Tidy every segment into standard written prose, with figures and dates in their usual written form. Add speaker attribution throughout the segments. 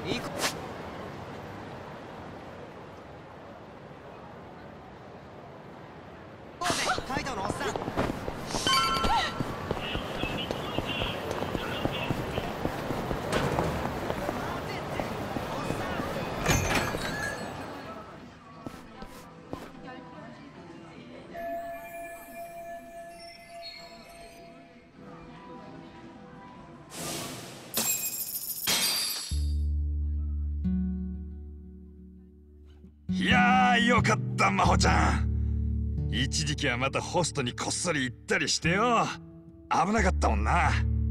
Speaker 1: いいか。カイトのおっさん。
Speaker 2: いやー、よかった真帆ちゃん。一時期はまたホストにこっそり行ったりしてよ。危なかったもんな。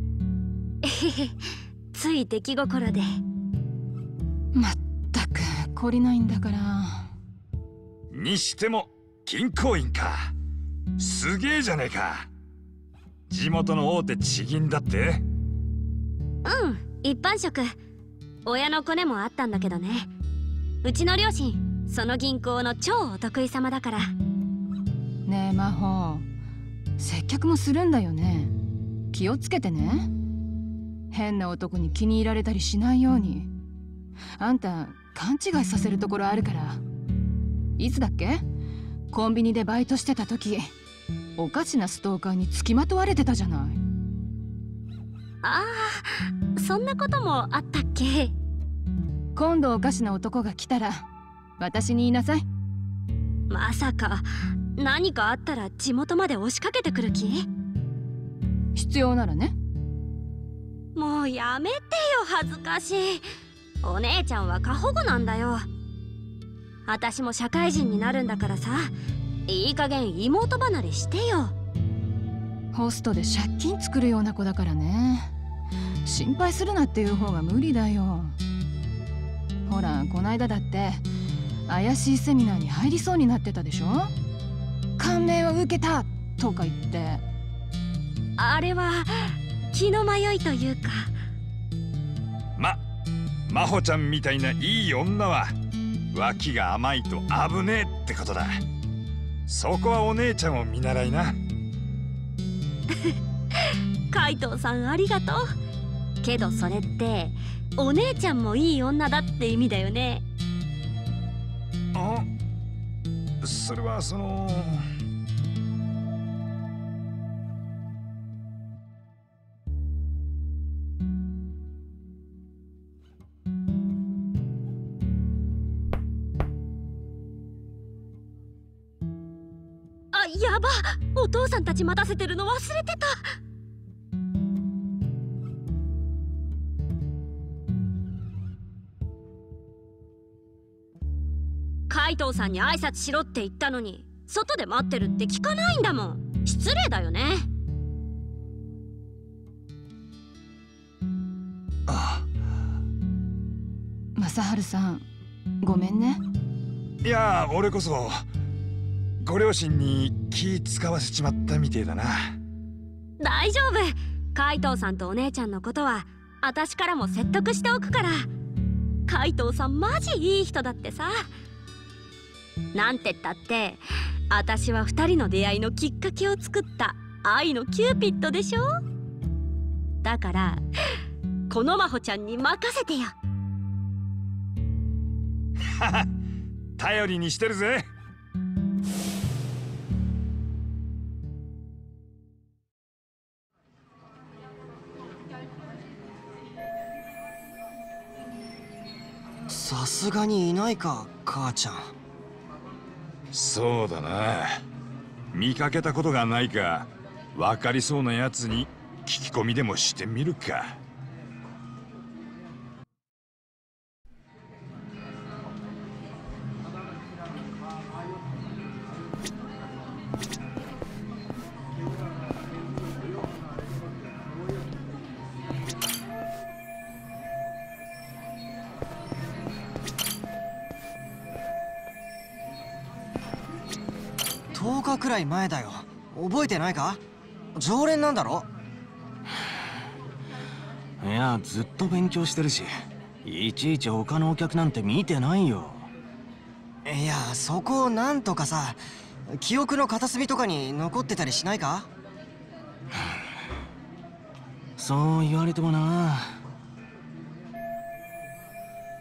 Speaker 3: つい出来心で。
Speaker 4: まったく懲りないんだから。
Speaker 2: にしても銀行員か。すげえじゃねえか。地元の大手地銀だって。
Speaker 3: うん、一般職。親のコネもあったんだけどね。うちの両親その銀行の超お得意様だから。
Speaker 4: ねえ真帆、接客もするんだよね。気をつけてね。変な男に気に入られたりしないように。あんた勘違いさせるところあるから。いつだっけ、コンビニでバイトしてた時、おかしなストーカーにつきまとわれてたじゃない。
Speaker 3: ああ、そんなこともあったっけ。
Speaker 4: 今度おかしな男が来たら私に言いなさい。
Speaker 3: まさか何かあったら地元まで押しかけてくる気？
Speaker 4: 必要ならね。
Speaker 3: もうやめてよ、恥ずかしい。お姉ちゃんは過保護なんだよ。私も社会人になるんだからさ、いい加減妹離れしてよ。
Speaker 4: ホストで借金作るような子だからね。心配するなっていう方が無理だよ。ほら、こないだだって怪しいセミナーに入りそうになってたでしょ。感銘を受けたとか言って。
Speaker 3: あれは気の迷いというか。
Speaker 2: 真帆ちゃんみたいないい女は脇が甘いと危ねえってことだ。そこはお姉ちゃんを見習いな。
Speaker 3: 海藤さんありがとう。けどそれってお姉ちゃんもいい女だって意味だよね。
Speaker 2: あ、それはその。
Speaker 3: あ、やば、お父さんたち待たせてるの忘れてた。海藤さんに挨拶しろって言ったのに外で待ってるって聞かないんだもん。失礼だよね。
Speaker 4: 正治さん、ごめんね。
Speaker 2: いや、俺こそご両親に気使わせちまったみてえだな。
Speaker 3: 大丈夫、海藤さんとお姉ちゃんのことは私からも説得しておくから。海藤さんマジいい人だってさ。なんてったって私は2人の出会いのきっかけを作った愛のキューピッドでしょ。だからこの真帆ちゃんに任せてよ。
Speaker 2: 頼りにしてるぜ。
Speaker 1: さすがにいないか、母ちゃん。
Speaker 2: そうだな。見かけたことがないか分かりそうなやつに聞き込みでもしてみるか。
Speaker 1: 10日くらい前だよ。覚えてないか？常連なんだろ？
Speaker 5: いや、ずっと勉強してるし、いちいち他のお客なんて見てないよ。
Speaker 1: いや、そこをなんとかさ、記憶の片隅とかに残ってたりしないか？
Speaker 5: そう言われてもな。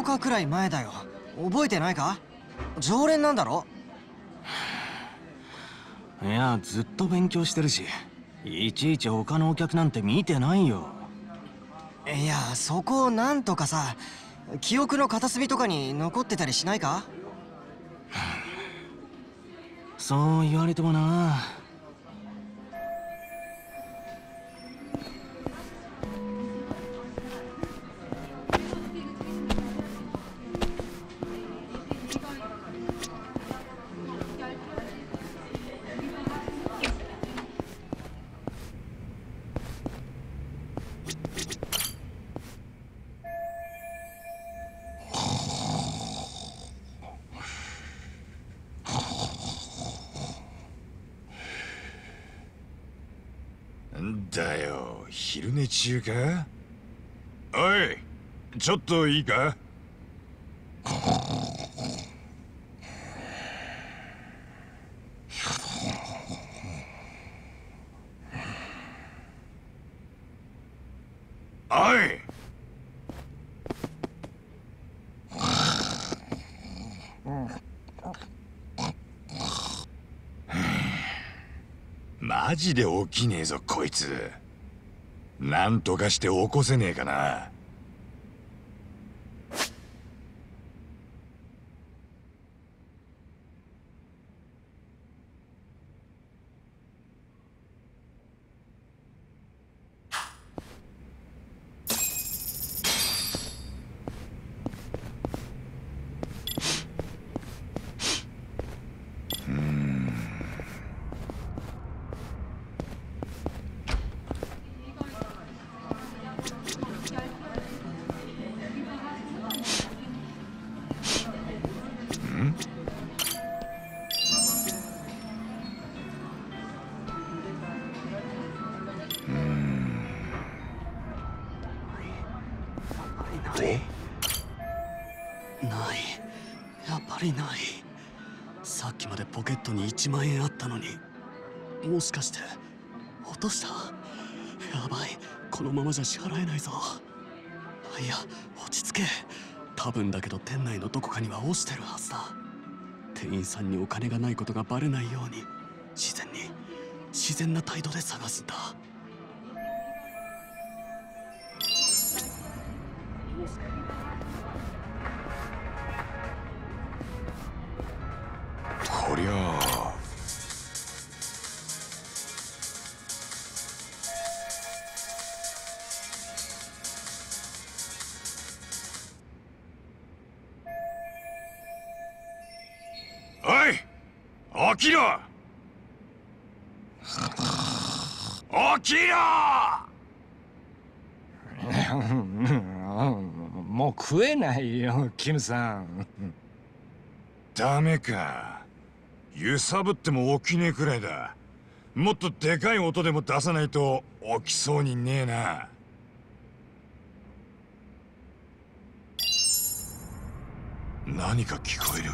Speaker 1: 10日くらい前だよ。覚えてないか？常連なんだろ？
Speaker 5: いや、ずっと勉強してるし、いちいち他のお客なんて見てないよ。
Speaker 1: いや、そこをなんとかさ、記憶の片隅とかに残ってたりしないか？
Speaker 5: そう言われてもな。
Speaker 2: んだよ、昼寝中か？おい、ちょっといいか？おい！マジで起きねえぞこいつ。なんとかして起こせねえかな。
Speaker 6: ない。やっぱりない。さっきまでポケットに1万円あったのに、もしかして落とした？やばい、このままじゃ支払えないぞ。いや、落ち着け。多分だけど店内のどこかには落ちてるはずだ。店員さんにお金がないことがバレないように、自然な態度で探すんだ。
Speaker 2: こりゃあおい、起きろ！起きろ！
Speaker 7: もう食えないよ、キムさん。
Speaker 2: ダメか。揺さぶっても起きねえくらいだ。もっとでかい音でも出さないと起きそうにねえな。何か聞こえる。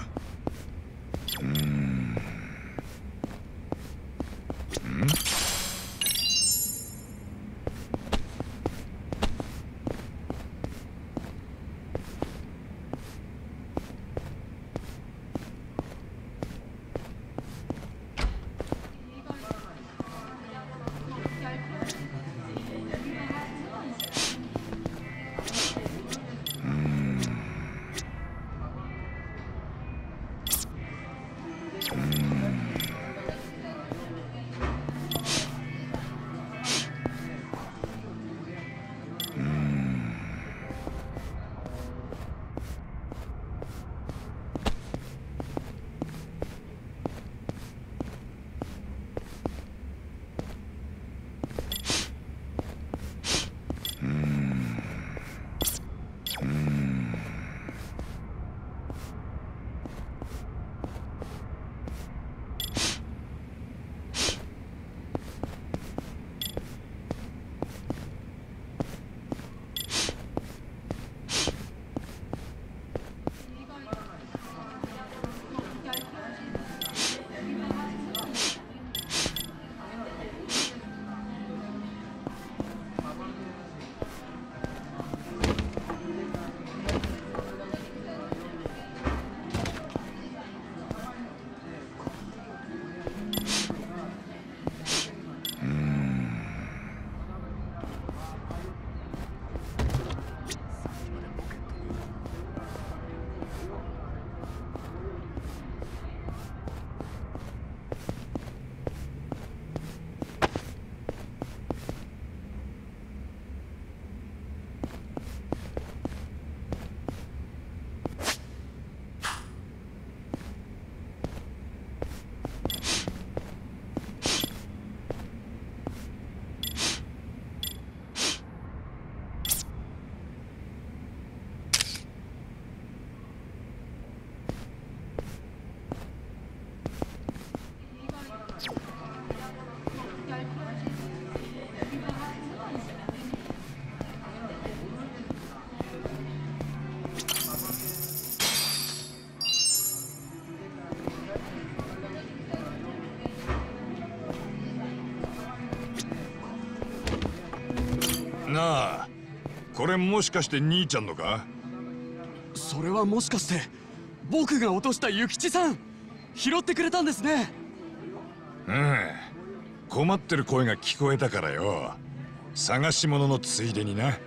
Speaker 2: なあ、これもしかして兄ちゃんのか？
Speaker 6: それはもしかして僕が落とした諭吉さん、拾ってくれたんですね。
Speaker 2: うん、困ってる声が聞こえたからよ。探し物のついでにな。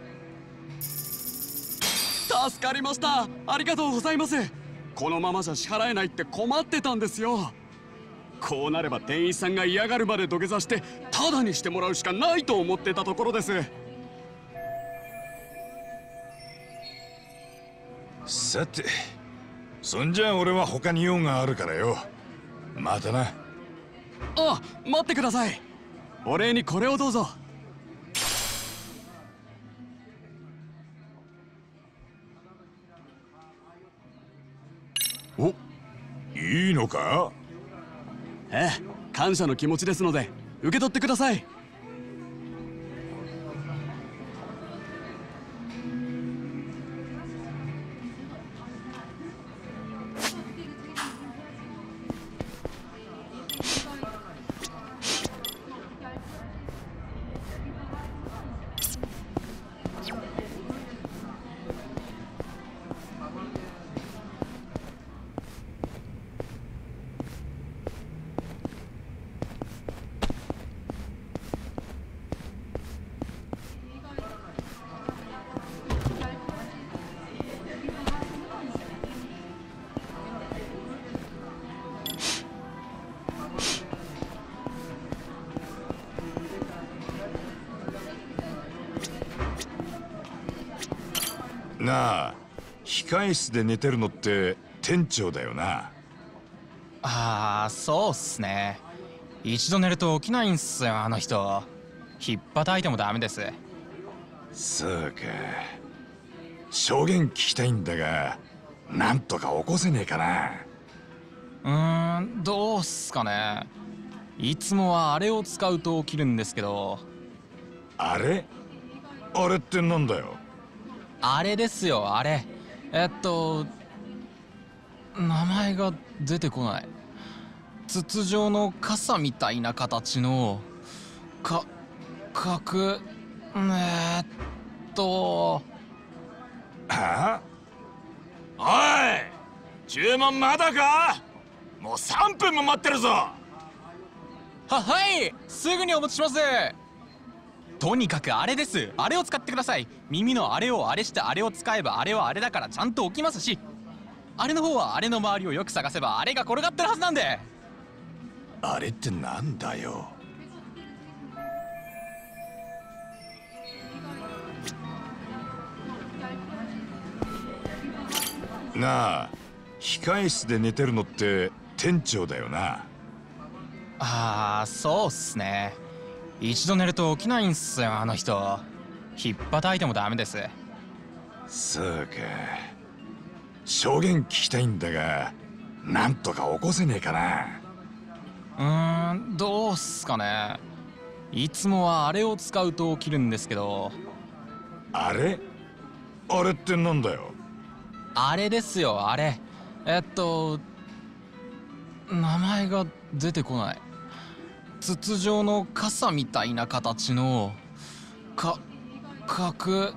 Speaker 6: 助かりました。ありがとうございます。このままじゃ支払えないって困ってたんですよ。こうなれば店員さんが嫌がるまで土下座してタダにしてもらうしかないと思ってたところです。
Speaker 2: さて、そんじゃ俺は他に用があるからよ。またな。
Speaker 6: あ、待ってください。お礼にこれをどうぞ。
Speaker 2: お、いいのか？
Speaker 6: ええ、感謝の気持ちですので受け取ってください。
Speaker 2: なあ、控室で寝てるのって店長だよな。
Speaker 7: ああ、そうっすね。一度寝ると起きないんすよ、あの人。ひっぱたいてもダメです。
Speaker 2: そうか。証言聞きたいんだが、なんとか起こせねえかな。
Speaker 7: どうっすかね。いつもはあれを使うと起きるんですけど。
Speaker 2: あれ？あれってなんだよ。
Speaker 7: あれですよ、あれ。名前が出てこない。筒状の傘みたいな形の角。
Speaker 2: はあ？おい、注文まだか？もう3分も待ってるぞ。
Speaker 7: はい、すぐにお持ちします。とにかくあれです。あれを使ってください。耳のあれをあれしてあれを使えばあれはあれだからちゃんと起きますし、あれの方はあれの周りをよく探せばあれが転がってるはずなんで。
Speaker 2: あれってなんだよ。なあ、控室で寝てるのって店長だよな。
Speaker 7: ああ、そうっすね。一度寝ると起きないんすよ、あの人。ひっぱたいてもダメです。
Speaker 2: そうか。証言聞きたいんだが、なんとか起こせねえかな。
Speaker 7: どうっすかね。いつもはあれを使うと起きるんですけど。
Speaker 2: あれ？あれってなんだよ。
Speaker 7: あれですよ、あれ。名前が出てこない。筒状の傘みたいな形の角。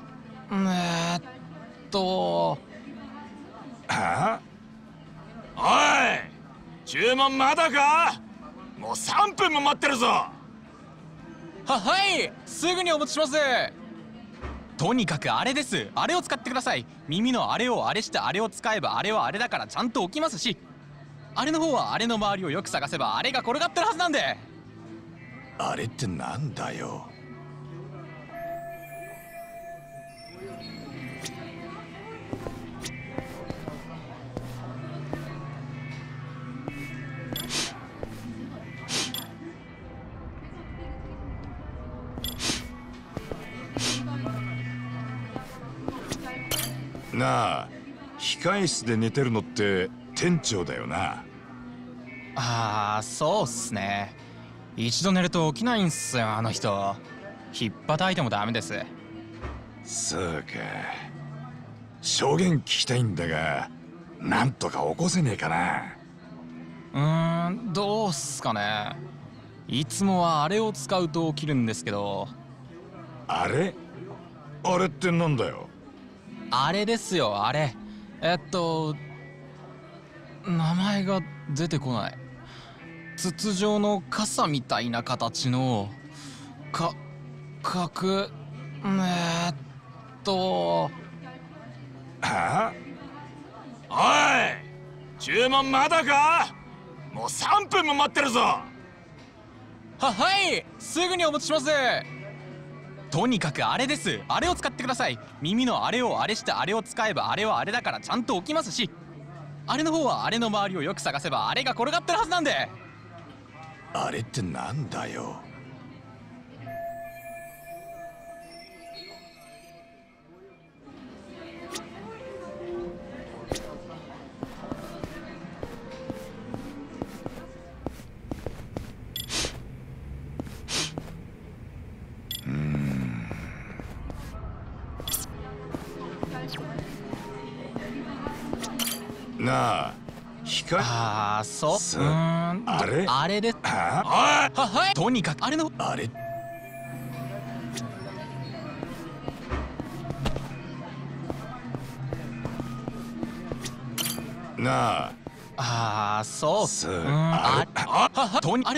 Speaker 2: はあ？おい、注文まだか？もう3分も待ってるぞ。
Speaker 7: はい、すぐにお持ちします。とにかくあれです。あれを使ってください。耳のあれをあれしてあれを使えばあれはあれだからちゃんと起きますし、あれの方はあれの周りをよく探せばあれが転がってるはずなんで。
Speaker 2: あれってなんだよ。なあ、控室で寝てるのって店長だよな。
Speaker 7: ああ、そうっすね。一度寝ると起きないんすよ、あの人。ひっぱたいてもダメです。
Speaker 2: そうか。証言聞きたいんだが、なんとか起こせねえかな。
Speaker 7: どうっすかね。いつもはあれを使うと起きるんですけど。
Speaker 2: あれ？ あれってなんだよ。
Speaker 7: あれですよ、あれ。名前が出てこない。筒状の傘みたいな形の
Speaker 2: はあ、おい、注文まだか？もう3分も待ってるぞ。
Speaker 7: はい、すぐにお持ちします。とにかくあれです。あれを使ってください。耳のあれをあれしてあれを使えばあれはあれだからちゃんと起きますし、あれの方はあれの周りをよく探せばあれが転がってるはずなんで。
Speaker 2: あれってなんだよ。なあ、光。
Speaker 7: ああ、そう。
Speaker 2: あれ？
Speaker 7: あれです。はい。とにかくあれの。
Speaker 2: あれ。なあ。
Speaker 7: ああ、そう。
Speaker 2: あれ。
Speaker 7: とにあれ。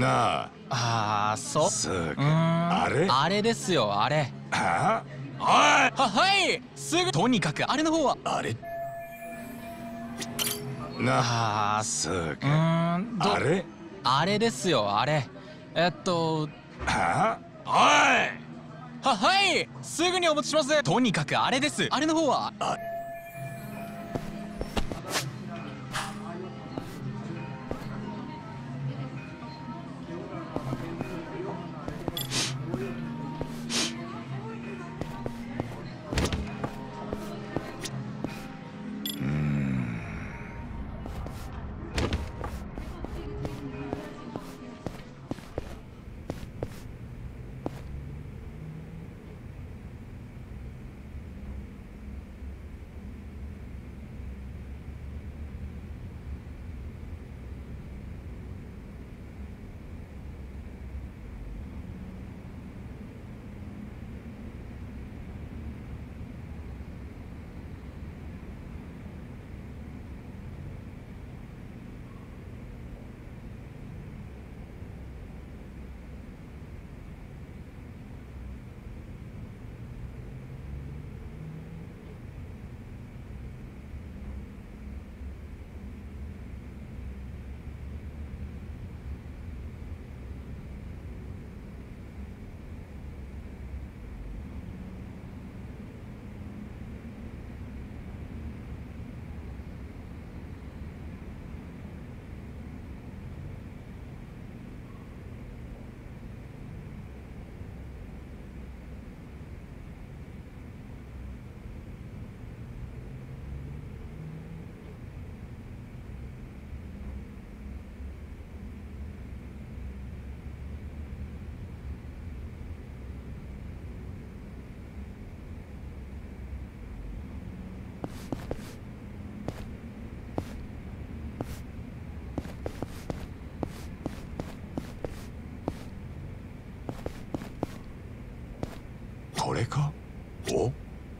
Speaker 2: な
Speaker 7: ああ、
Speaker 2: そうか。あれ
Speaker 7: あれですよ、あれ。
Speaker 2: あおい
Speaker 7: はいすぐ。とにかくあれの方は。
Speaker 2: あれな
Speaker 7: ああ、
Speaker 2: そうか。あれ
Speaker 7: あれですよ、あれ。
Speaker 2: は
Speaker 7: はいすぐにお持ちします。とにかくあれです。あれの方は。
Speaker 2: これか。お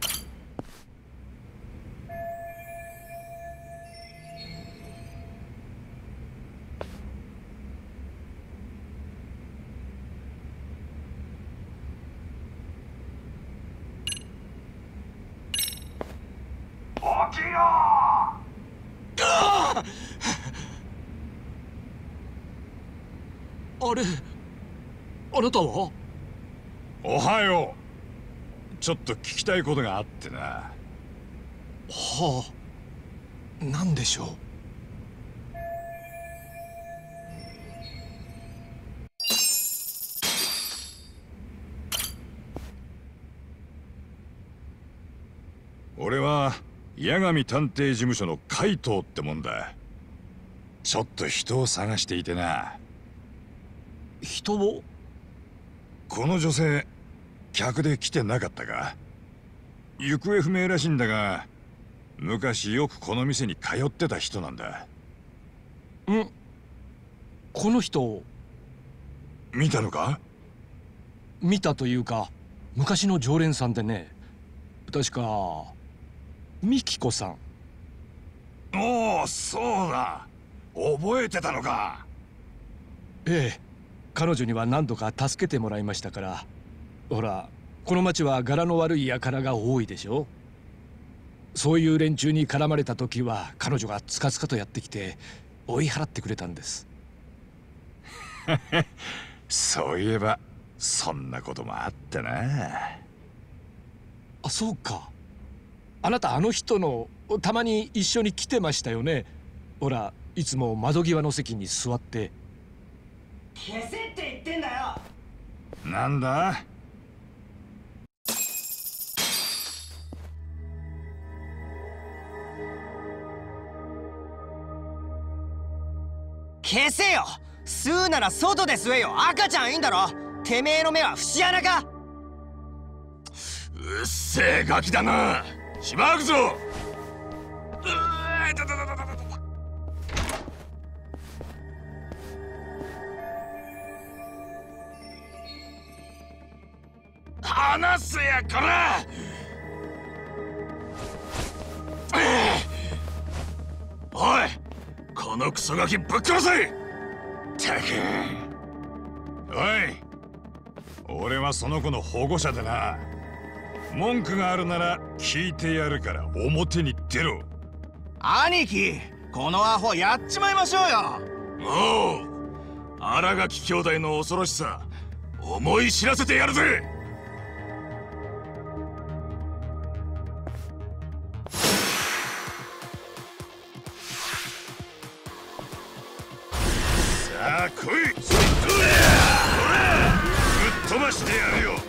Speaker 2: 起きろ
Speaker 6: あれ、あなたは？
Speaker 2: おはよう。ちょっと聞きたいことがあってな。
Speaker 6: はあ、何でしょう。
Speaker 2: 俺は八神探偵事務所の海藤ってもんだ。ちょっと人を探していてな。
Speaker 6: 人を？
Speaker 2: この女性客で来てなかったか？行方不明らしいんだが、昔よくこの店に通ってた人なんだ。
Speaker 8: この人
Speaker 2: 見たのか？
Speaker 8: 見たというか、昔の常連さんでね、確かミキコさん。
Speaker 2: おお、そうだ。覚えてたのか。
Speaker 8: ええ、彼女には何度か助けてもらいましたから。ほら、この町は柄の悪い輩が多いでしょ。そういう連中に絡まれた時は彼女がつかつかとやってきて追い払ってくれたんです。
Speaker 2: そういえばそんなこともあってな。
Speaker 8: あ、そうか。あなたあの人のたまに一緒に来てましたよね。ほら、いつも窓際の席に座って。
Speaker 1: 消せって言ってんだよ。
Speaker 2: なんだ？
Speaker 1: 消せよ。吸うなら外で吸えよ。赤ちゃんいいんだろ。てめえの目は節穴か。
Speaker 2: うっせえガキだな。しばくぞ。離せやこら。おい、このクソガキぶっ殺せ。たくおい、俺はその子の保護者でな。文句があるなら聞いてやるから表に出ろ。
Speaker 5: 兄貴、このアホやっちまいましょうよ。
Speaker 2: おう、新垣兄弟の恐ろしさ思い知らせてやるぜ。さあ来い。ぶっ飛ばしてやるよ。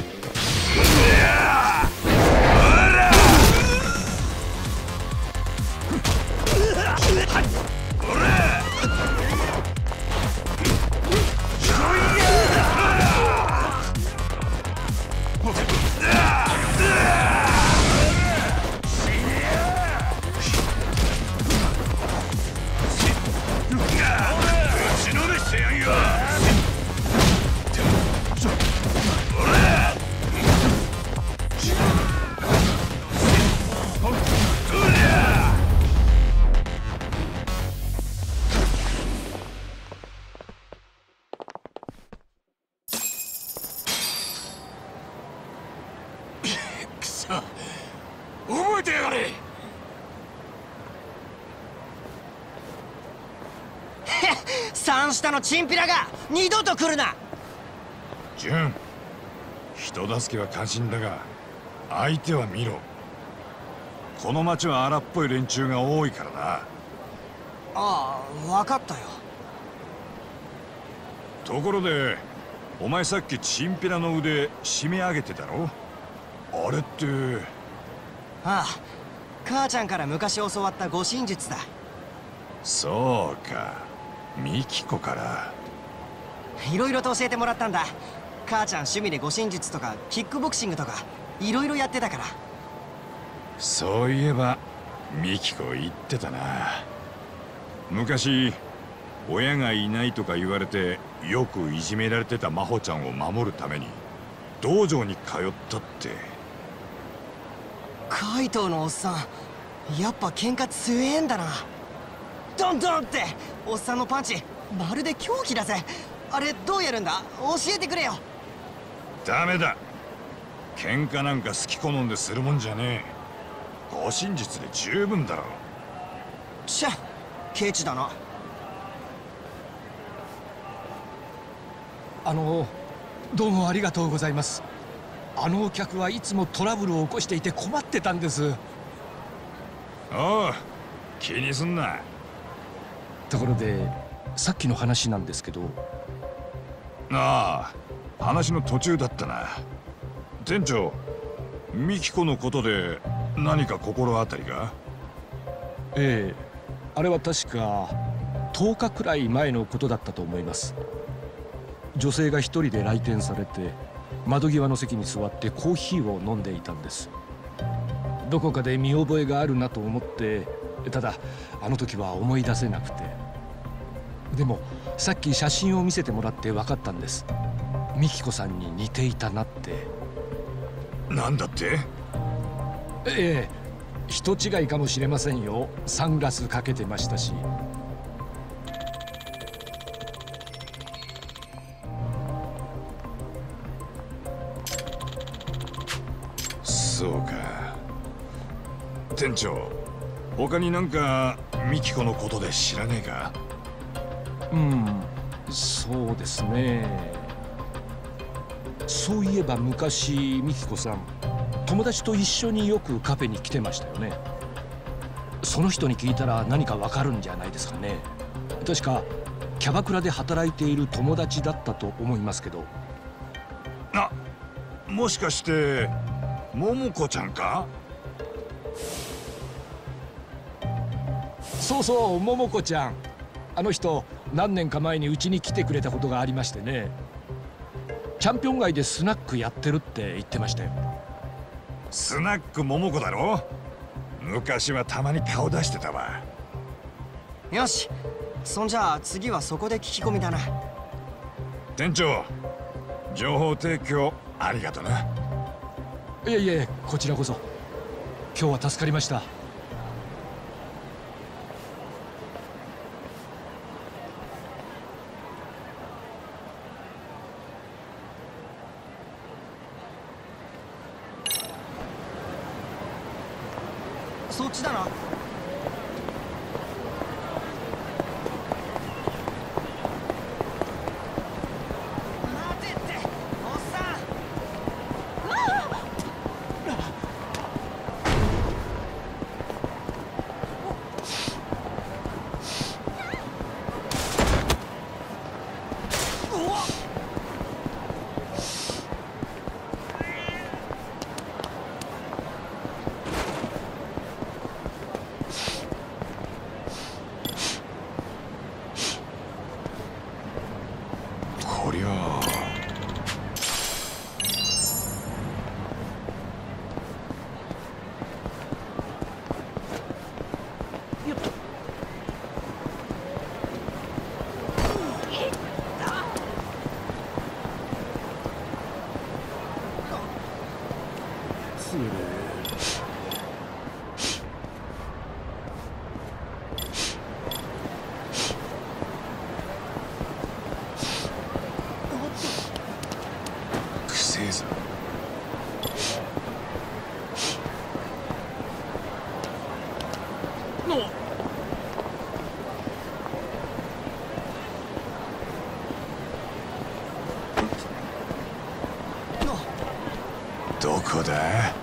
Speaker 2: 覚えてやがれ。
Speaker 1: 三下のチンピラが二度と来るな。
Speaker 2: ジュン、人助けは感心だが相手は見ろ。この町は荒っぽい連中が多いからな。
Speaker 1: ああ、分かったよ。
Speaker 2: ところでお前さっきチンピラの腕締め上げてたろ。あれって。
Speaker 1: ああ、母ちゃんから昔教わった護身術だ。
Speaker 2: そうか、ミキコから。
Speaker 1: いろいろと教えてもらったんだ。母ちゃん趣味で護身術とかキックボクシングとかいろいろやってたから。
Speaker 2: そういえばミキコ言ってたな。昔親がいないとか言われてよくいじめられてた真帆ちゃんを守るために道場に通ったって。
Speaker 1: カイトのおっさん、やっぱ喧嘩強えんだな。ドンドンっておっさんのパンチまるで狂気だぜ。あれどうやるんだ、教えてくれよ。
Speaker 2: ダメだ、喧嘩なんか好き好んでするもんじゃねえ。護身術で十分だろ。
Speaker 1: ちゃ、ケチだな。
Speaker 8: どうもありがとうございます。あのお客はいつもトラブルを起こしていて困ってたんです。
Speaker 2: おう、気にすんな。
Speaker 8: ところでさっきの話なんですけど。
Speaker 2: ああ、話の途中だったな。店長、ミキコのことで何か心当たりが？
Speaker 8: ええ、あれは確か10日くらい前のことだったと思います。女性が一人で来店されて窓際の席に座ってコーヒーを飲んでいたんです。どこかで見覚えがあるなと思って、ただあの時は思い出せなくて。でもさっき写真を見せてもらって分かったんです。ミキコさんに似ていたなって。
Speaker 2: なんだって？
Speaker 8: ええ、人違いかもしれませんよ。サングラスかけてましたし。
Speaker 2: そうか。店長、他になんかミキコのことで知らねえか？
Speaker 8: そうですね。そういえば昔ミキコさん、友達と一緒によくカフェに来てましたよね。その人に聞いたら何かわかるんじゃないですかね。確かキャバクラで働いている友達だったと思いますけど。
Speaker 2: あ、もしかして桃子ちゃんか？
Speaker 8: そうそう、桃子ちゃん。あの人何年か前にうちに来てくれたことがありましてね。チャンピオン街でスナックやってるって言ってましたよ。
Speaker 2: スナック桃子だろ？昔はたまに顔出してたわ。
Speaker 1: よし、そんじゃあ次はそこで聞き込みだな。
Speaker 2: 店長、情報提供ありがとな。
Speaker 8: いえいえ、こちらこそ。今日は助かりました。
Speaker 1: そっちだな。待てっておっさん。
Speaker 2: こりゃあくせえぞ。どこだ？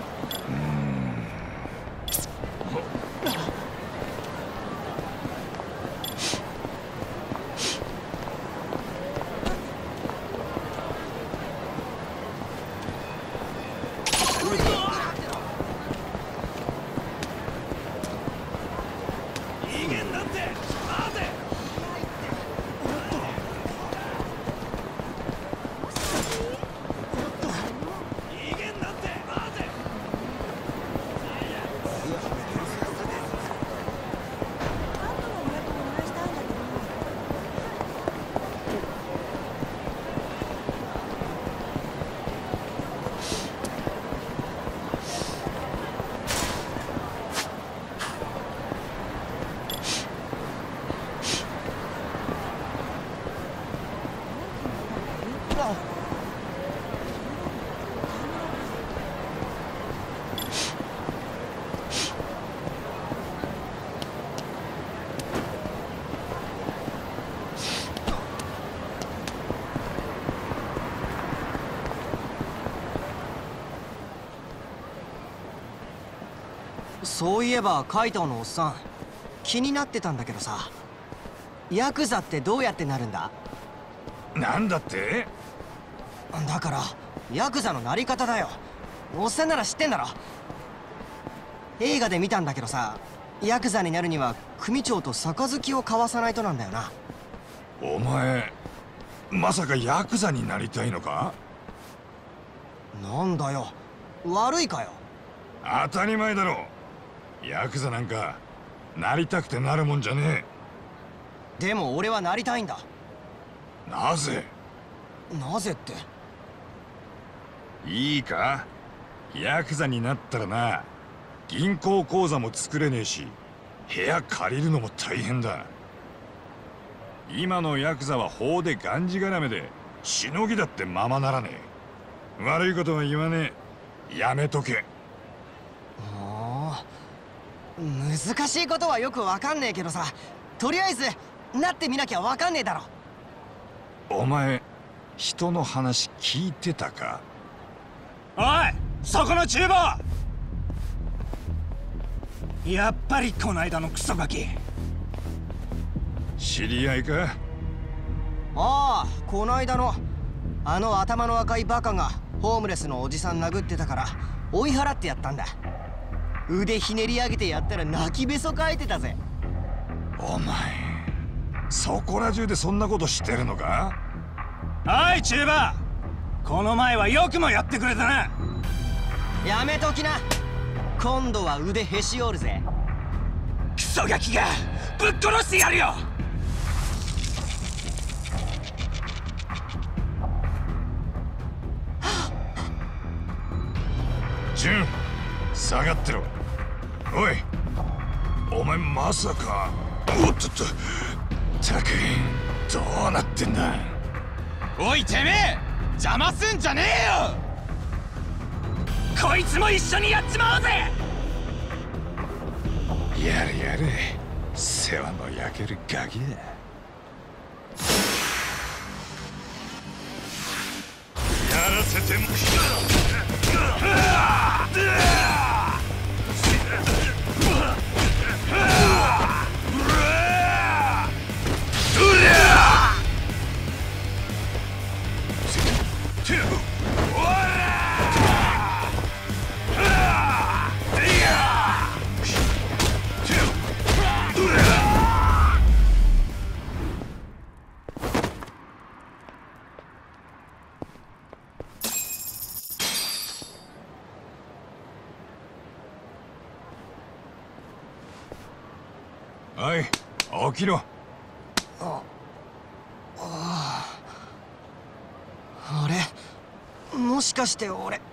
Speaker 1: そういえばカイトのおっさん気になってたんだけどさ、ヤクザってどうやってなるんだ？
Speaker 2: なんだって？
Speaker 1: だからヤクザのなり方だよ。おっさんなら知ってんだろ。映画で見たんだけどさ、ヤクザになるには組長と杯を交わさないとなんだよな。
Speaker 2: お前まさかヤクザになりたいのか？
Speaker 1: なんだよ、悪いかよ。
Speaker 2: 当たり前だろ。ヤクザなんかなりたくてなるもんじゃね
Speaker 1: え。でも俺はなりたいんだ。
Speaker 2: なぜ？
Speaker 1: なぜって。
Speaker 2: いいか、ヤクザになったらな、銀行口座も作れねえし、部屋借りるのも大変だ。今のヤクザは法でがんじがらめで、しのぎだってままならねえ。悪いことは言わねえ。やめとけ。
Speaker 1: 難しいことはよくわかんねえけどさ、とりあえずなってみなきゃわかんねえだろ。
Speaker 2: お前人の話聞いてたか？
Speaker 9: おい、そこの厨房！やっぱりこの間のクソガキ。
Speaker 2: 知り合いか？
Speaker 1: ああ、この間のあの頭の赤いバカがホームレスのおじさん殴ってたから追い払ってやったんだ。腕ひねり上げてやったら泣きべそかいてたぜ。
Speaker 2: お前そこら中でそんなことしてるのか？
Speaker 9: おい中馬、この前はよくもやってくれたな。
Speaker 1: やめときな。今度は腕へし折るぜ。
Speaker 9: クソガキがぶっ殺してやるよ。
Speaker 2: ジュン、下がってろ。おい、お前まさか。おっとっと、たくどうなってんだ。
Speaker 7: おいてめえ、邪魔すんじゃねえよ。
Speaker 9: こいつも一緒にやっちまおうぜ。
Speaker 2: やれやれ、世話の焼けるガキだ。やらせてもはい、起きろ。
Speaker 1: あれ、もしかして俺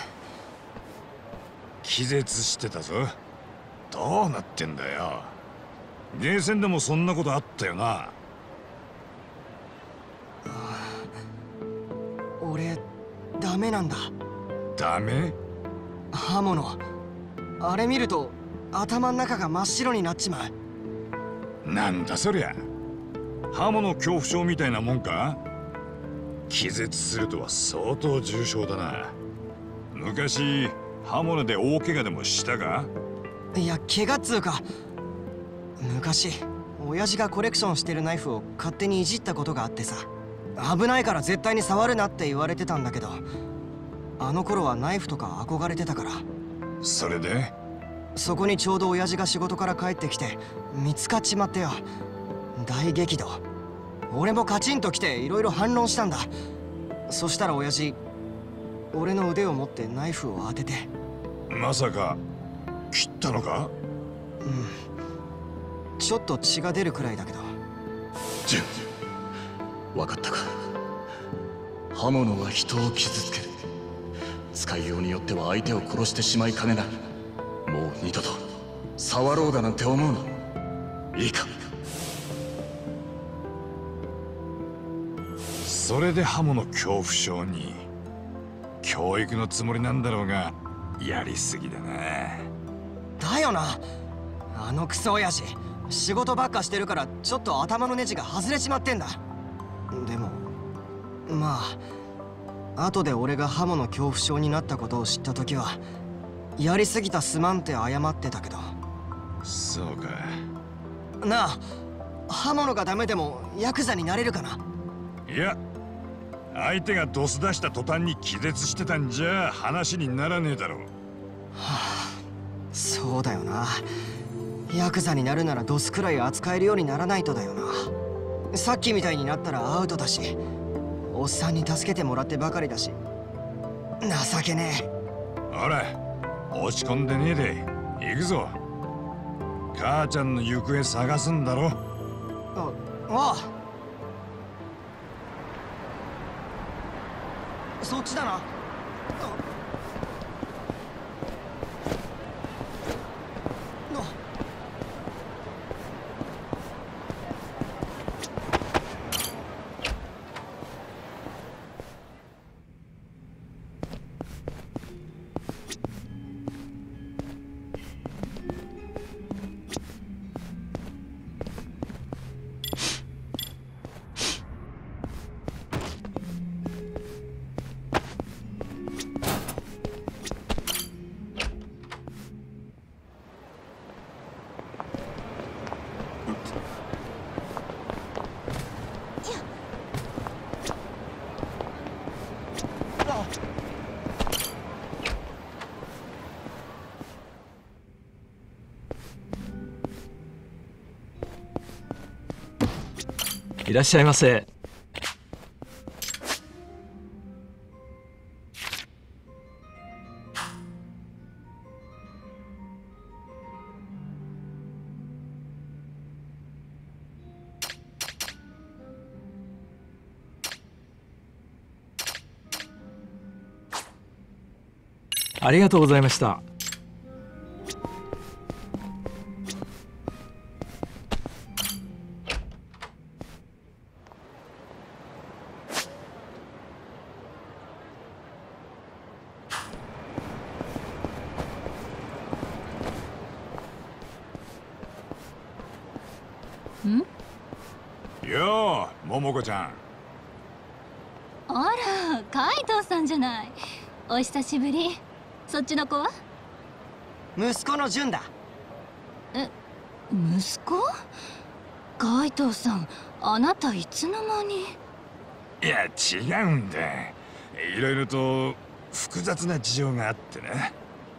Speaker 2: 気絶してたぞ。どうなってんだよ。ゲーセンでもそんなことあったよな。
Speaker 1: 俺ダメなんだ。
Speaker 2: ダメ？
Speaker 1: 刃物、あれ見ると頭の中が真っ白になっちまう。
Speaker 2: なんだそりゃ。刃物恐怖症みたいなもんか？気絶するとは相当重症だな。昔刃物で大怪我でもしたか？
Speaker 1: いや、怪我っつうか、昔親父がコレクションしてるナイフを勝手にいじったことがあってさ。危ないから絶対に触るなって言われてたんだけど、あの頃はナイフとか憧れてたから。
Speaker 2: それで？
Speaker 1: そこにちょうど親父が仕事から帰ってきて見つかっちまってよ。大激怒。俺もカチンと来ていろいろ反論したんだ。そしたら親父、俺の腕を持ってナイフを当てて。
Speaker 2: まさか切ったのか？
Speaker 1: うん、ちょっと血が出るくらいだけど。
Speaker 6: 分かったか。刃物は人を傷つける。使いようによっては相手を殺してしまいかねない。もう二度と触ろうだなんて思うな。いいか？
Speaker 2: それで刃物恐怖症に。教育のつもりなんだろうが、やりすぎだな。
Speaker 1: だよな。あのクソ親父、仕事ばっかしてるからちょっと頭のネジが外れちまってんだ。でもまあ後で俺が刃物恐怖症になったことを知った時は、やりすぎたすまんって謝ってたけど。
Speaker 2: そうか。
Speaker 1: なあ、刃物がダメでもヤクザになれるかな？
Speaker 2: いや、相手がドス出した途端に気絶してたんじゃ話にならねえだろう。は
Speaker 1: あ、そうだよな。ヤクザになるならドスくらい扱えるようにならないとだよな。さっきみたいになったらアウトだし、おっさんに助けてもらってばかりだし、情けねえ。
Speaker 2: ほら、落ち込んでねえで行くぞ。母ちゃんの行方探すんだろ。
Speaker 1: ああ、そっちだな。
Speaker 8: いらっしゃいませ。ありがとうございました。
Speaker 2: よう桃子ちゃん。
Speaker 10: あら、カイトさんじゃない。お久しぶり。そっちの子は？
Speaker 1: 息子のジュンだ。
Speaker 10: 息子？カイトさん、あなたいつの間に？
Speaker 2: いや違うんだ。いろいろと複雑な事情があってね。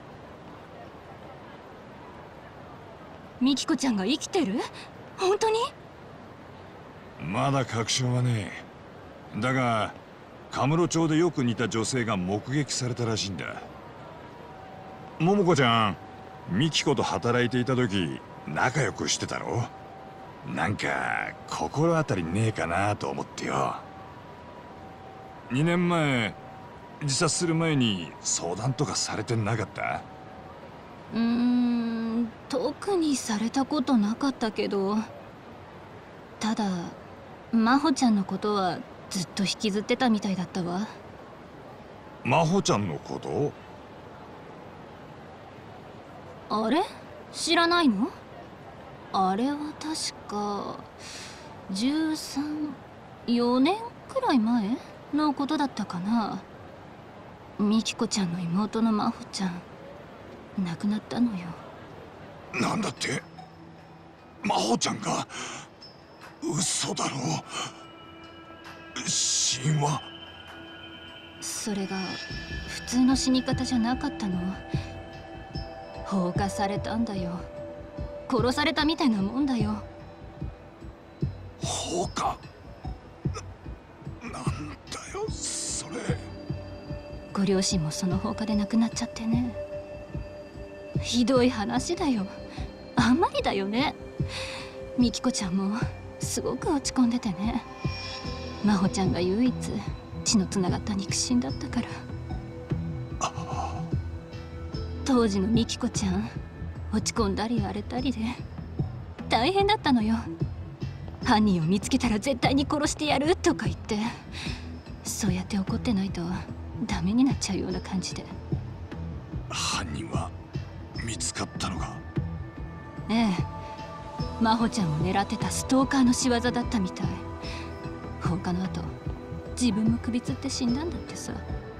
Speaker 10: ミキコちゃんが生きてる？本当に？
Speaker 2: まだ確証はねえ。だがカムロ町でよく似た女性が目撃されたらしいんだ。桃子ちゃん、ミキコと働いていた時仲良くしてたろ。なんか心当たりねえかなと思ってよ。2年前自殺する前に相談とかされてなかった？
Speaker 10: 特にされたことなかったけど、ただ真帆ちゃんのことはずっと引きずってたみたいだったわ。
Speaker 2: 真帆ちゃんのこと？
Speaker 10: あれ？知らないの？あれは確か4年くらい前のことだったかな。ミキコちゃんの妹の真帆ちゃん亡くなったのよ。
Speaker 2: なんだって？真帆ちゃんが？嘘だろ。死因は？
Speaker 10: それが普通の死に方じゃなかったの。放火されたんだよ。殺されたみたいなもんだよ。
Speaker 2: 放火？なんだよそれ。
Speaker 10: ご両親もその放火で亡くなっちゃってね。ひどい話だよ。あんまりだよね。ミキコちゃんもすごく落ち込んでてね。真帆ちゃんが唯一血のつながった肉親だったから。当時のミキコちゃん落ち込んだり荒れたりで大変だったのよ。犯人を見つけたら絶対に殺してやるとか言って、そうやって怒ってないとダメになっちゃうような感じで。
Speaker 2: 犯人は見つかったのか？
Speaker 10: ええ、真帆ちゃんを狙ってたストーカーの仕業だったみたい。放火の後自分も首つって死んだんだってさ。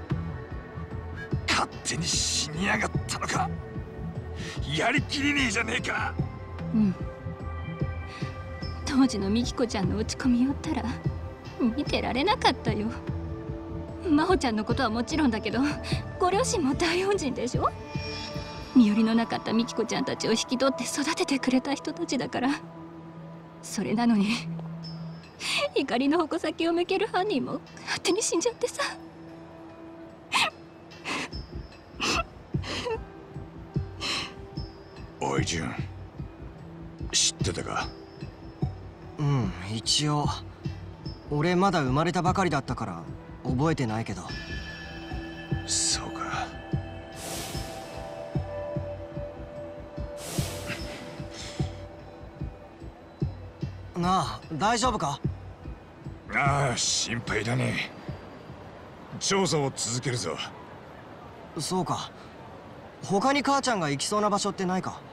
Speaker 2: 勝手に死にやがったのか。やりきりねえじゃねえか。
Speaker 10: うん。当時のミキコちゃんの落ち込みをったら見てられなかったよ。真帆ちゃんのことはもちろんだけど、ご両親も大恩人でしょ。身寄りのなかったミキコちゃんたちを引き取って育ててくれた人たちだから。それなのに怒りの矛先を向ける犯人も勝手に死んじゃってさ。
Speaker 2: おいジュン、知ってたか？
Speaker 1: うん、一応俺まだ生まれたばかりだったから覚えてないけど。
Speaker 2: そうか。
Speaker 1: なあ、大丈夫か？
Speaker 2: ああ、心配だね。調査を続けるぞ。
Speaker 1: そうか。他に母ちゃんが行きそうな場所ってないか？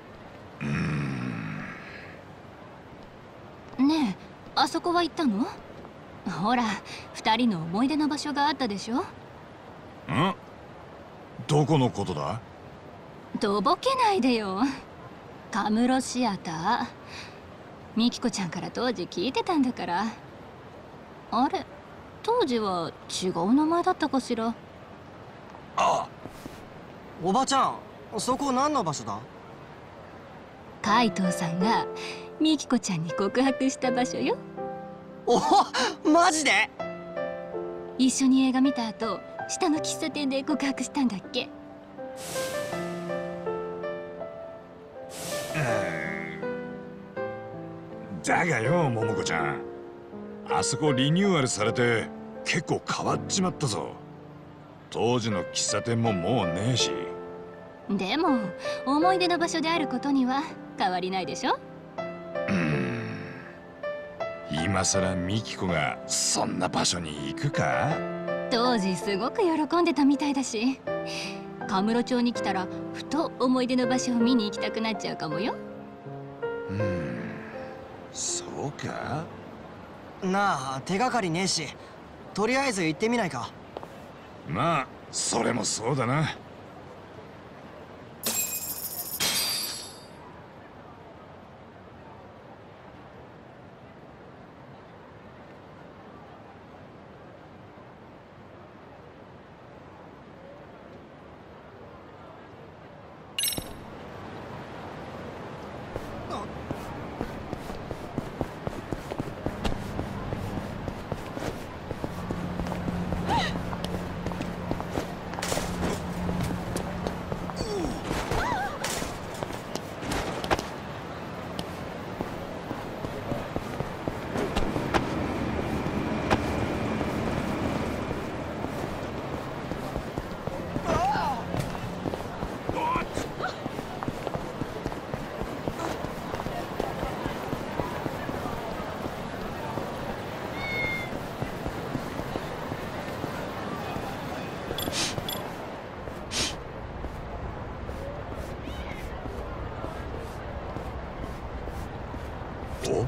Speaker 10: ねえ、あそこは行ったの？ほら、2人の思い出の場所があったでしょ。
Speaker 2: ん？どこのことだ？
Speaker 10: とぼけないでよ。カムロシアター。ミキコちゃんから当時聞いてたんだから。あれ、当時は違う名前だったかしら。
Speaker 2: ああ、
Speaker 1: おばちゃん、そこ何の場所だ？
Speaker 10: カイトウさんがミキコちゃんに告白した場所よ。
Speaker 1: おお、マジで？
Speaker 10: 一緒に映画見た後、下の喫茶店で告白したんだっけ？
Speaker 2: だがよ、桃子ちゃん、あそこリニューアルされて結構変わっちまったぞ。当時の喫茶店ももうねえし。
Speaker 10: でも思い出の場所であることには変わりないでしょ。
Speaker 2: 今さらミキコがそんな場所に行くか？
Speaker 10: 当時すごく喜んでたみたいだし、カムロ町に来たらふと思い出の場所を見に行きたくなっちゃうかもよ。
Speaker 2: そうか？
Speaker 1: なあ、手がかりねえし、とりあえず行ってみないか。
Speaker 2: まあそれもそうだな。お？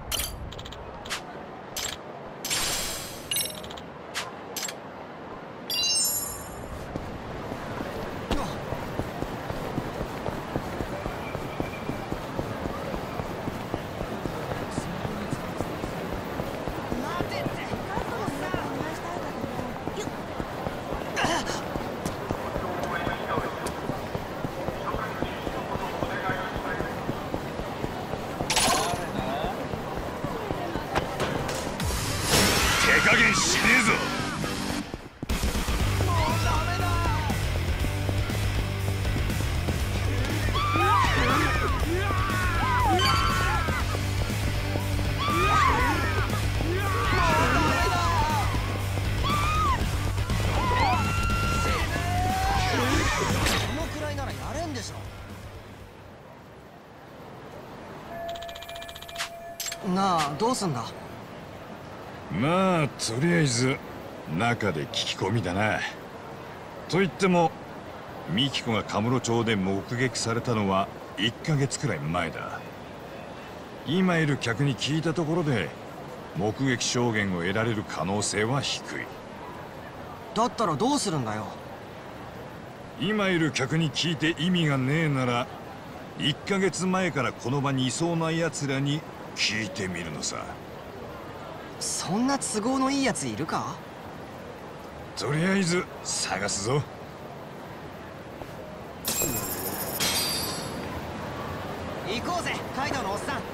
Speaker 2: 手加減しねえぞ。
Speaker 1: このくらいならやれんでしょ。なあ、どうすんだ。
Speaker 2: まあとりあえず中で聞き込みだな。と言ってもミキコがカムロ町で目撃されたのは1ヶ月くらい前だ。今いる客に聞いたところで目撃証言を得られる可能性は低い。
Speaker 1: だったらどうするんだよ。
Speaker 2: 今いる客に聞いて意味がねえなら1ヶ月前からこの場にいそうな奴らに聞いてみるのさ。
Speaker 1: そんな都合のいいやついるか。
Speaker 2: とりあえず探すぞ。
Speaker 1: 行こうぜ、カイドウのおっさん。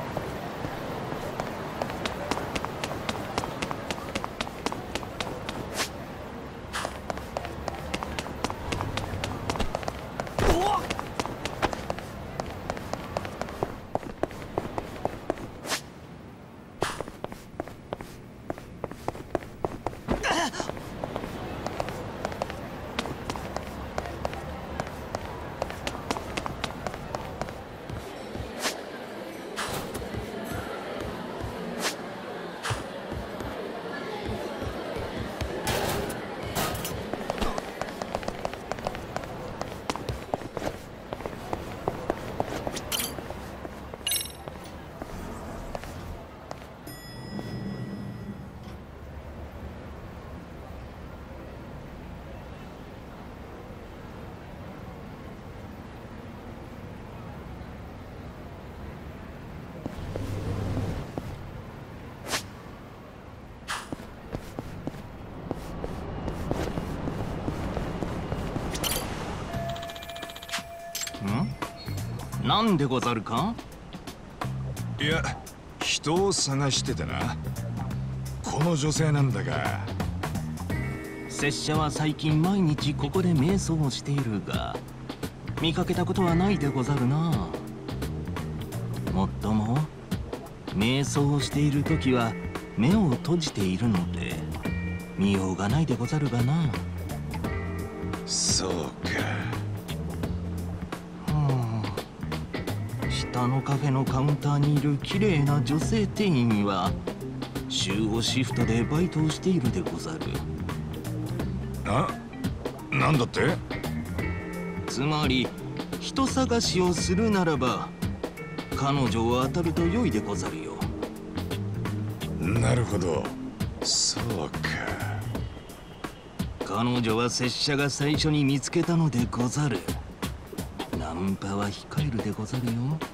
Speaker 5: なんでござるか。
Speaker 2: いや、人を探しててな。この女性なんだが。
Speaker 5: 拙者は最近毎日ここで瞑想をしているが見かけたことはないでござるな。もっとも瞑想をしている時は目を閉じているので見ようがないでござるがな。
Speaker 2: そうか。
Speaker 5: 下のカフェのカウンターにいる綺麗な女性店員は週5シフトでバイトをしているでござる。
Speaker 2: なんだって。
Speaker 5: つまり人探しをするならば彼女を当たると良いでござるよ。
Speaker 2: なるほど、そうか。
Speaker 5: 彼女は拙者が最初に見つけたのでござる。ナンパは控えるでござるよ。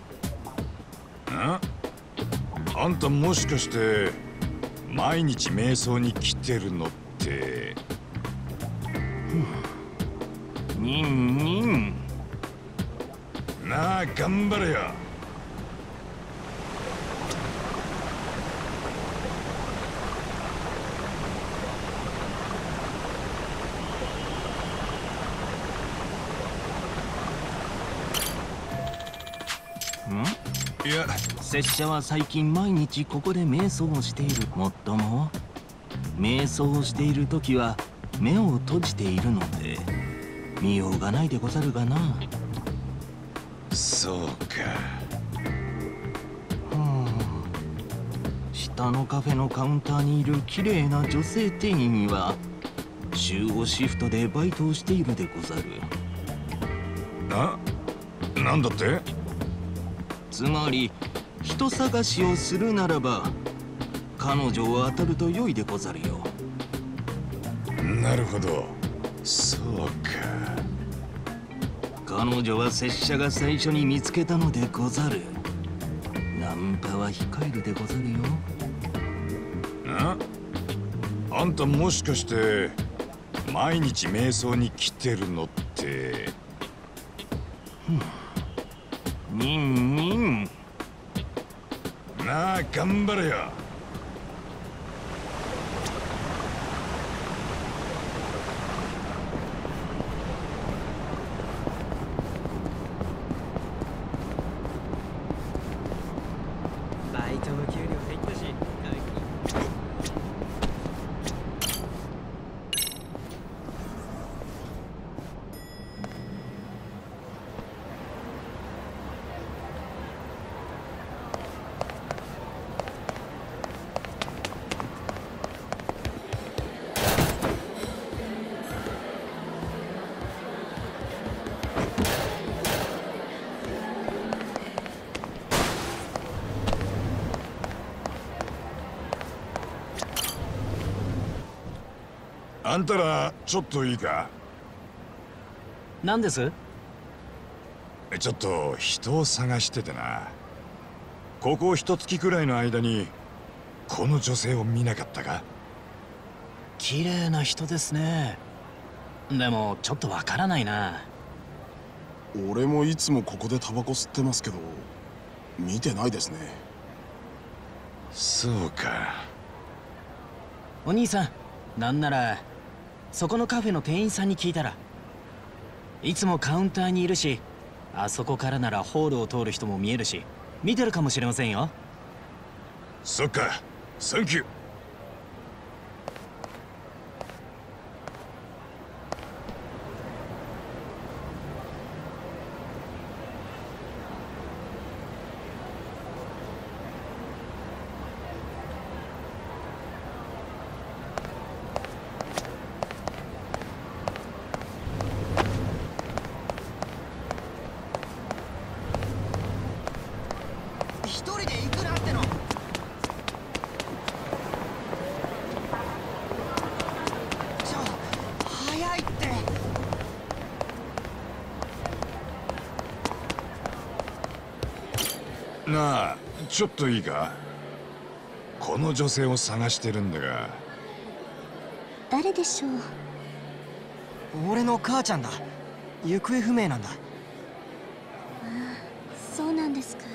Speaker 2: あんたもしかして毎日瞑想に来てるのって。
Speaker 5: ニンニン。
Speaker 2: なあ頑張れよ。
Speaker 5: いや、拙者は最近毎日ここで瞑想をしている。もっとも瞑想をしている時は目を閉じているので見ようがないでござるがな。
Speaker 2: そうか。
Speaker 5: 下のカフェのカウンターにいる綺麗な女性店員は週5シフトでバイトをしているでござる。
Speaker 2: なんだって？
Speaker 5: つまり人探しをするならば彼女を当たると良いでござるよ。
Speaker 2: なるほど、そうか。
Speaker 5: 彼女は拙者が最初に見つけたのでござる。ナンパは控えるでござるよ。
Speaker 2: あんたもしかして毎日瞑想に来てるのって。
Speaker 5: ニンニン。
Speaker 2: なあ頑張れよ。
Speaker 1: バイトの給料入ったし。
Speaker 2: あんたらちょっといいか？
Speaker 11: 何です？
Speaker 2: ちょっと人を探しててな。ここ一月くらいの間にこの女性を見なかったか？
Speaker 11: 綺麗な人ですね。でもちょっとわからないな。
Speaker 12: 俺もいつもここでタバコ吸ってますけど見てないですね。
Speaker 2: そうか。
Speaker 11: お兄さん、なんならそこのカフェの店員さんに聞いたら、いつもカウンターにいるし、あそこからならホールを通る人も見えるし見てるかもしれませんよ。
Speaker 2: そっか、サンキュー。
Speaker 1: 一人で行くなっての。早いって。
Speaker 2: なあちょっといいか？この女性を探してるんだが。
Speaker 13: 誰でしょう？
Speaker 1: 俺の母ちゃんだ。行方不明なんだ。
Speaker 13: そうなんですか。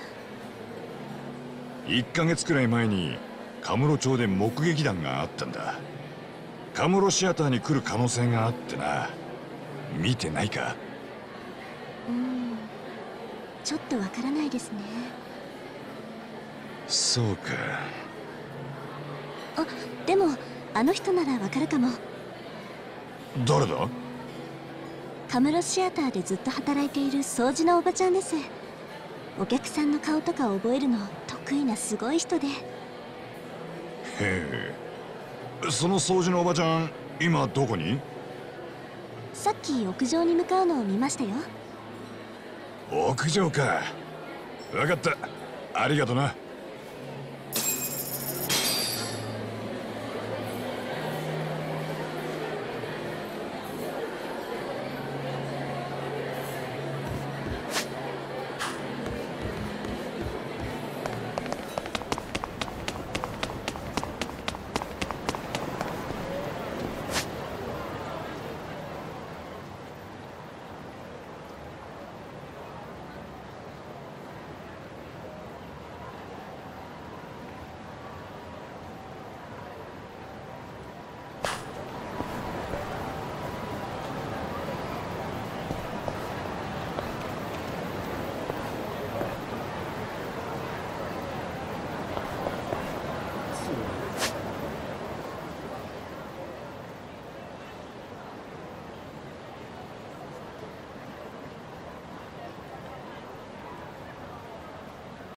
Speaker 2: 1ヶ月くらい前にカムロ町で目撃談があったんだ。カムロシアターに来る可能性があってな。見てないか？
Speaker 13: ちょっとわからないですね。
Speaker 2: そうか。
Speaker 13: あ、でもあの人ならわかるかも。
Speaker 2: 誰だ？
Speaker 13: カムロシアターでずっと働いている掃除のおばちゃんです。お客さんの顔とか覚えるの得意なすごい人で。
Speaker 2: へえ。その掃除のおばちゃん今どこに？
Speaker 13: さっき屋上に向かうのを見ましたよ。
Speaker 2: 屋上か。分かった。ありがとな。